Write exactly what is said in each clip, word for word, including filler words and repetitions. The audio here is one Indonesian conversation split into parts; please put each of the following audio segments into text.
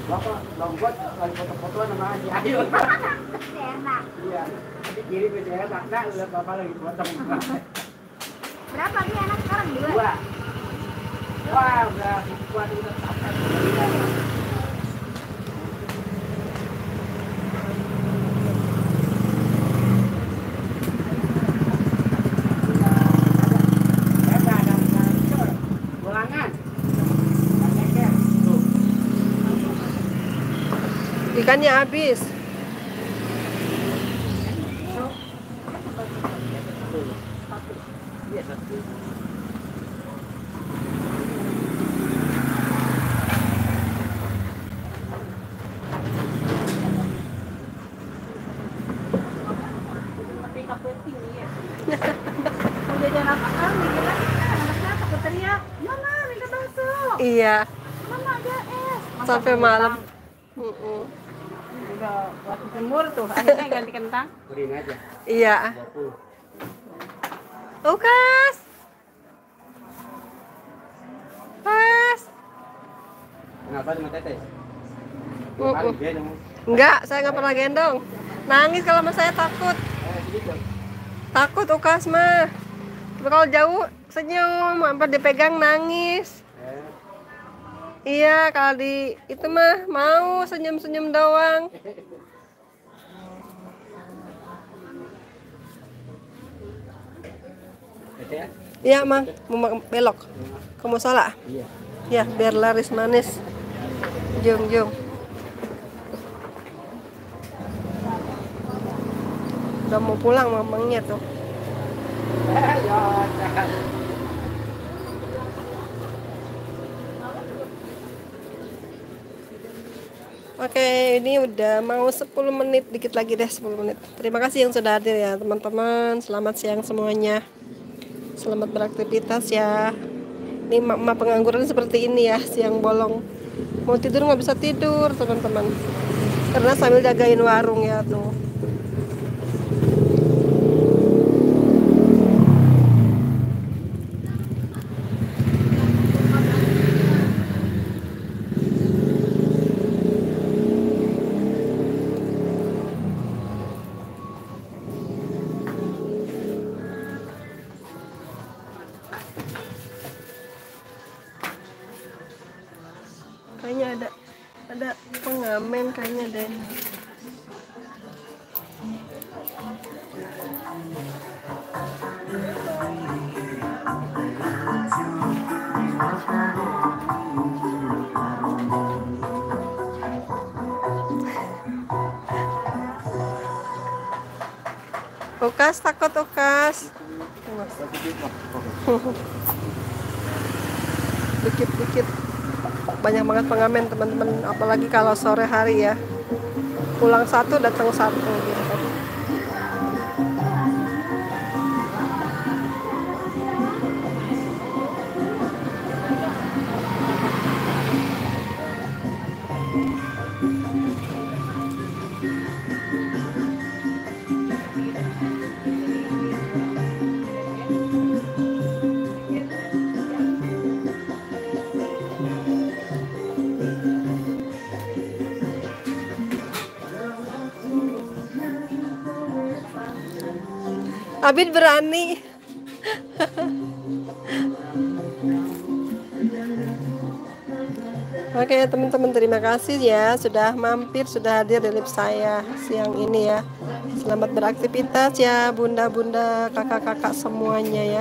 Bapak lompat lagi foto-fotoan sama Haji Ayu. Enak. Iya. Nanti kirim ke saya, nak, nak, lihat bapak lagi potong. Berapa nih anak sekarang? Dua. Dua. Wah, udah kuat udah sampai. Ikannya habis. Udah jangan apa-apa, mikirnya anaknya takut teriak. Mama, minta bakso. Iya. Mama ada es. Sampai malam. Mm-mm. Udah waktu jemur tuh, akhirnya ganti kentang. Kuring aja. Iya. dua puluh. Ukas. Pas. Kenapa sama Tetes? Mm-mm. Paling dia dong. Enggak, saya nggak pernah gendong. Nangis kalau sama saya takut. Eh, sedikit. Takut Ukas mah. Tapi kalau jauh senyum, apa dipegang nangis. Eh, Iya, kalau di itu mah mau senyum-senyum doang. Tete ya? Iya, Mang, mau ma- belok. Kamu salah? Iya. Ya, biar laris manis. Jung, jung. Udah mau pulang mamangnya tuh. Eh, ya, jangan. Oke, ini udah mau sepuluh menit, dikit lagi deh sepuluh menit. Terima kasih yang sudah hadir ya, teman-teman. Selamat siang semuanya. Selamat beraktivitas ya. Ini emak-emak pengangguran seperti ini ya, siang bolong. Mau tidur nggak bisa tidur, teman-teman. Karena sambil jagain warung ya tuh. Kayaknya ada ada pengamen kayaknya deh. Ukas takut Ukas. Dikit-dikit banyak banget pengamen teman-teman, apalagi kalau sore hari ya, pulang satu datang satu gitu. Abid berani. Oke teman-teman, terima kasih ya sudah mampir, sudah hadir di live saya siang ini ya. Selamat beraktivitas ya bunda-bunda, kakak-kakak semuanya ya.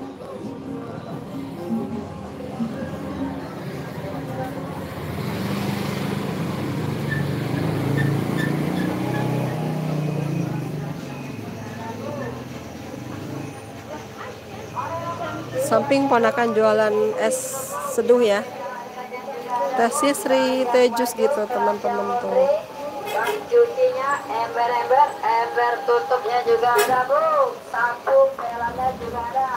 Samping ponakan jualan es seduh ya, teh Sisri, teh jus gitu teman-teman tuh. Cucinya ember-ember, ember tutupnya juga ada bu, sapu pelannya juga ada.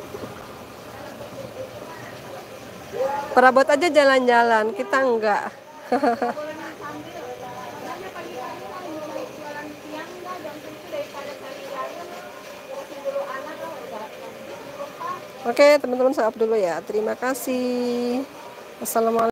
Perabot aja jalan-jalan, kita enggak. Oke teman-teman, saya up dulu ya. Terima kasih. Assalamualaikum.